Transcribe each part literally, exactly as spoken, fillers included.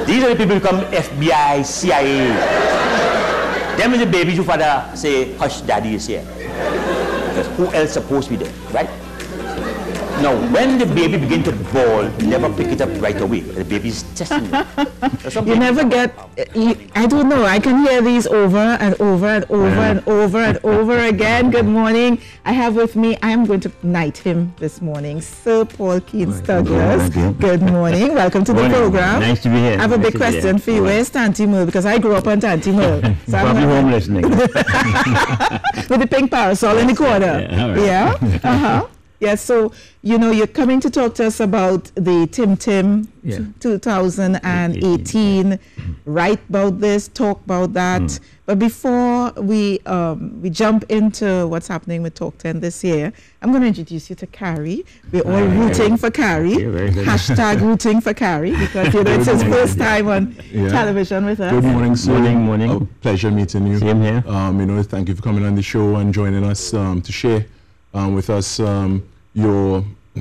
These are the people who come F B I, C I A. Them is the babies who father say, hush, daddy is here. Because who else supposed to be there, right? Now, when the baby begins to bawl, you never pick it up right away. The baby's testing it. You never get, you, I don't know, I can hear these over and over and over yeah. and over and over again. Good morning. I have with me, I am going to knight him this morning, Sir Paul Keynes Douglas. Good morning. Welcome to morning. the program. Nice to be here. I have a nice big question for you. Right. Where's Tanti Merle? Because I grew up on Tanti Merle. So probably home listening. With the pink parasol in the corner. Yeah? Right. Yeah? Uh-huh. Yes, so, you know, you're coming to talk to us about the Tim Tim yeah. two thousand eighteen, write about this, talk about that. Mm. But before we um, we jump into what's happening with Talk ten this year, I'm going to introduce you to Carrie. We're all uh, rooting yeah. for Carrie. Yeah, Hashtag rooting for Carrie, because, you know, it's his first time on yeah. television with us. Good morning, sir. Morning, morning. Oh, pleasure meeting you. Same here. Um, you know, thank you for coming on the show and joining us um, to share Um, with us um, your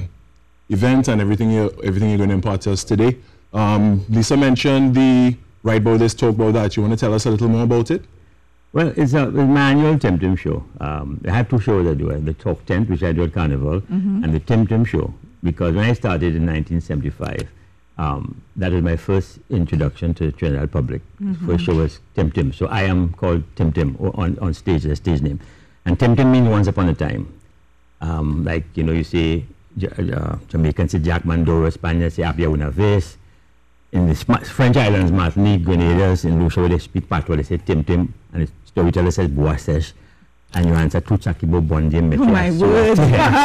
event and everything you're, everything you're going to impart to us today. Um, Lisa mentioned the Write About This, Talk About That. You want to tell us a little more about it? Well, it's a, it's my annual Tim Tim show. Um, I have two shows I do. The Talk Tent, which I do at Carnival, mm-hmm. and the Tim Tim show. Because when I started in nineteen seventy-five, um, that was my first introduction to the Trinidad public. Mm-hmm. First show was Tim Tim. So I am called Tim Tim on, on stage, the stage name. And Tim Tim means once upon a time. Um, like, you know, you say, uh, Jamaicans say Jack Mandoro, Spaniards say Apia una vez. In the French islands, Martinique, Grenadiers, in Lucia, where they speak patois, they say Tim Tim, and the storyteller says Bois Sèche, and you answer Tuchakibo Bondi. Oh my word!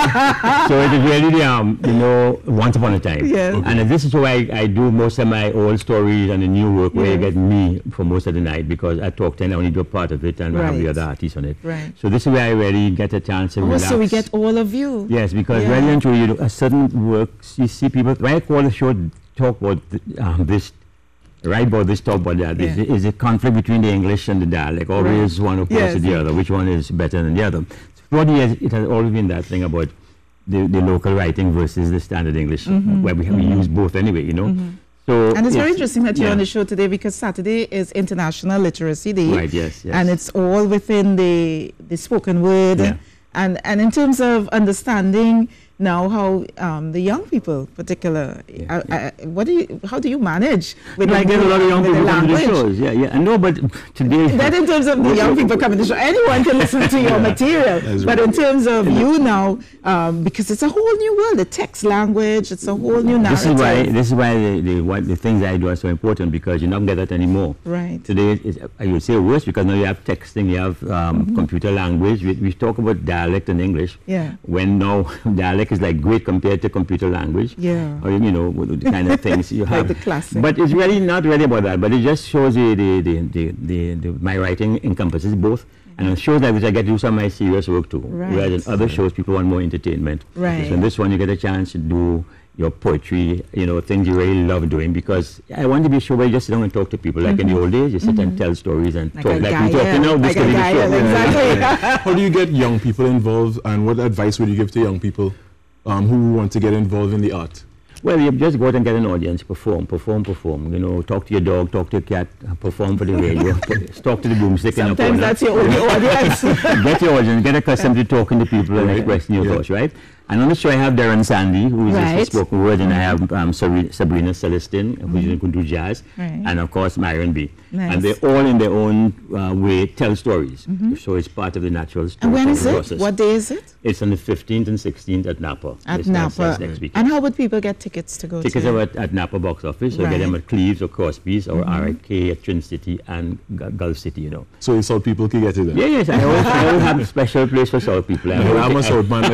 So it is really, um, you know, once upon a time. Yes. Okay. And this is why I, I do most of my old stories and the new work, where yes. you get me for most of the night, because I talk ten, I only do a part of it, and right. I have the other artists on it. Right. So this is where I really get a chance to oh, relax. So we get all of you. Yes, because yeah. really and truly, you know, a certain work, you see people, when I call the show Talk About um, This, Write About This, Talk About That, yeah. is, is a conflict between the English and the dialect. Always right. one opposed yes. to the other. Which one is better than the other? For the years, it has always been that thing about the, the local writing versus the standard English, mm-hmm. where we, mm-hmm. we use both anyway, you know. Mm-hmm. So and it's, it's very interesting that you're yeah. on the show today, because Saturday is International Literacy Day. Right, yes, yes. And it's all within the, the spoken word. Yeah. And, and in terms of understanding now how um, the young people, particular, yeah, uh, yeah. Uh, what do you, how do you manage with no, the, I get a lot of young people coming to the shows. Yeah, yeah. No, but today. That in terms of the young people coming to the show, anyone can listen to your material. That's but right. in terms of you now, um, because it's a whole new world, the text language, it's a whole new narrative. This is why. This is why the the, what, the things I do are so important, because you don't get that anymore. Right. Today, it's, I would say worse, because now you have texting, you have um, mm-hmm. computer language. We, we talk about dialect and English. Yeah. When now dialect is like great compared to computer language. Yeah. Or, you know, the kind of things you have. Like the classic. But it's really not really about that. But it just shows the, the, the, the, the, the my writing encompasses both. And it shows that which I get to do some of my serious work too. Right. Whereas in other shows, people want more entertainment. Right. So in this one, you get a chance to do your poetry, you know, things you really love doing, because I want to be a show where you just sit down and talk to people. Like mm-hmm. in the old days, you sit mm-hmm. and tell stories and like talk. Like guy, we talking yeah. now, this like could be the show. Exactly. Yeah. How do you get young people involved, and what advice would you give to young people um, who want to get involved in the art? Well, you just go out and get an audience, perform, perform, perform. You know, talk to your dog, talk to your cat, perform for the radio, talk to the broomstick in the corner. Sometimes that's your only audience. Get your audience, get accustomed to talking to people and expressing your yeah. thoughts, right? And on the show, I have Darren Sandy, who is right. a spoken word, and mm-hmm. I have um, Sabrina, Sabrina Celestin, mm-hmm. who's going to do jazz, right. and of course, Myron B. Nice. And they all, in their own uh, way, tell stories. Mm-hmm. So it's part of the natural story. And when is it? Process. What day is it? It's on the fifteenth and sixteenth at Napa. At it's Napa. Next, next weekend. And how would people get tickets to go tickets to? Tickets are at, at Napa box office. So right. get them at Cleves or Crosby's or mm-hmm. R I K at Trin City and G Gulf City, you know. So you South people can get it then? Yeah, yes. I always, I always have a special place for South people. I well, I'm a South man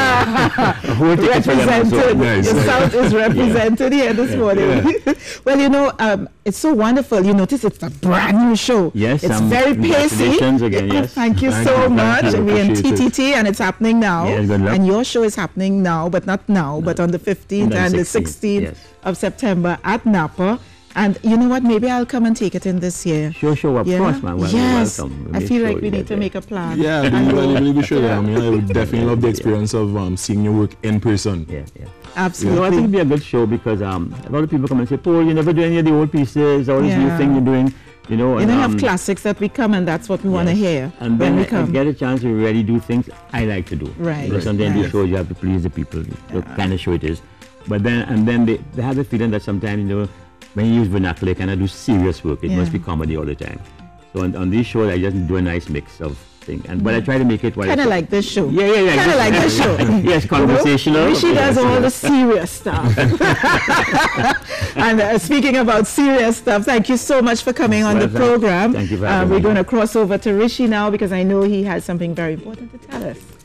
myself. Represented. Nice, the nice. South is represented yeah. here this yeah. morning. Yeah. Well, you know, um, it's so wonderful. You notice it's a brand new show. Yes, it's um, very pacey. Again, yes. Thank you Thank so you, much. thank you. We're in Appreciate T T T, and it's happening now. Yes, good luck. And your show is happening now, but not now, no. but on the fifteenth and, and the sixteenth yes. of September at Napa. And you know what? Maybe I'll come and take it in this year. Sure, sure, of yeah? course, man. Well, yes. welcome. I Make feel sure like we you need get to there. make a plan. Yeah, we we should. I mean, I would definitely love the experience of um, seeing your work in person. Yeah, yeah. Absolutely. So I think it'd be a good show because um, a lot of people come and say, Paul, you never do any of the old pieces, all this Yeah. new thing you're doing. You know, You and, know, um, have classics that we come and that's what we want to yes. hear And when then we I, I come. get a chance to really do things I like to do. Right. You know, sometimes Right. these shows you have to please the people, the kind of show it is. But then, and then they, they have the feeling that sometimes, you know, when you use vernacular, kind of do serious work. It Yeah. must be comedy all the time. So on, on these shows, I just do a nice mix of things. And but I try to make it what Kind of like this show. Yeah, yeah, yeah. Kind of like this show. Yes, conversational. You know, Rishi does Yes, all yes. the serious stuff. And uh, speaking about serious stuff, thank you so much for coming on Well, the thank- program. thank you for Uh, having we're me. going to cross over to Rishi now because I know he has something very important to tell us.